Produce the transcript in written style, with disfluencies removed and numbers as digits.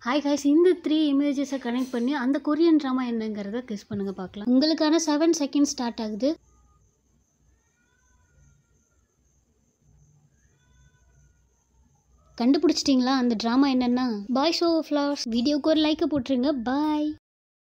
Hi guys, இந்த 3 இமேஜஸை connect பண்ணி அந்த கொரியன் ட்ராமா என்னங்கிறத கெஸ் பண்ணுங்க பார்க்கலாம். உங்களுக்கான 7 செகண்ட் ஸ்டார்ட் ஆகுது. கண்டுபிடிச்சிட்டிங்களா அந்த ட்ராமா என்னன்னா? Boys over flowers. வீடியோக்கு ஒரு லைக் போட்டுருங்க. பாய்.